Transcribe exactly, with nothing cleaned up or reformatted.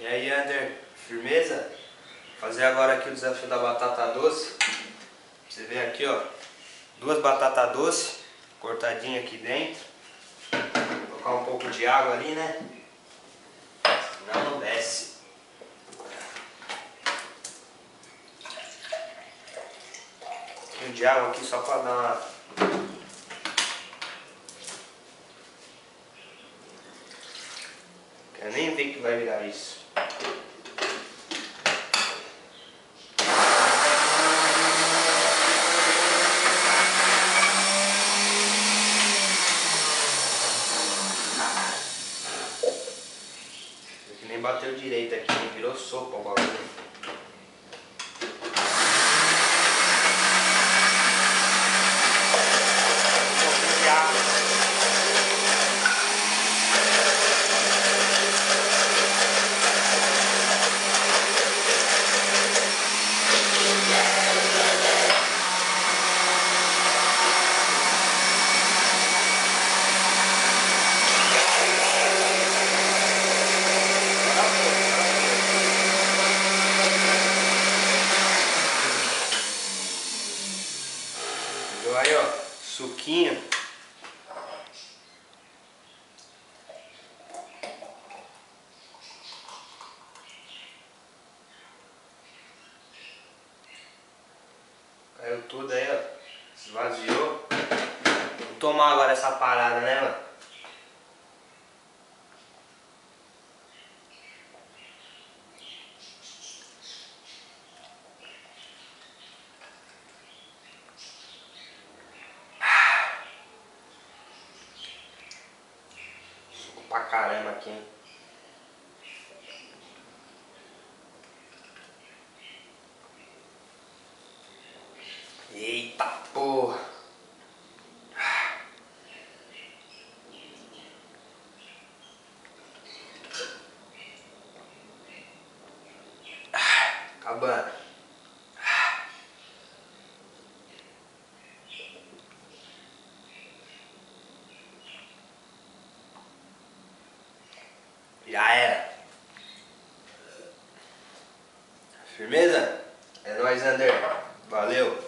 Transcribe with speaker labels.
Speaker 1: E aí, Ander, firmeza? Fazer agora aqui o desafio da batata doce. Você vê aqui, ó, duas batatas doces cortadinhas aqui dentro. Vou colocar um pouco de água ali, né? Senão não desce. Um pouquinho de água aqui só para dar uma... Quero nem ver que vai virar isso. Que nem bateu direito aqui, nem virou sopa o bagulho. Um pouquinho de água. Aí, ó, suquinho. Caiu tudo aí, ó. Esvaziou. Vou tomar agora essa parada, né, mano? Suco pra caramba aqui, hein? Eita porra! Acabando. Já era. Firmeza? É nóis, Ander. Valeu.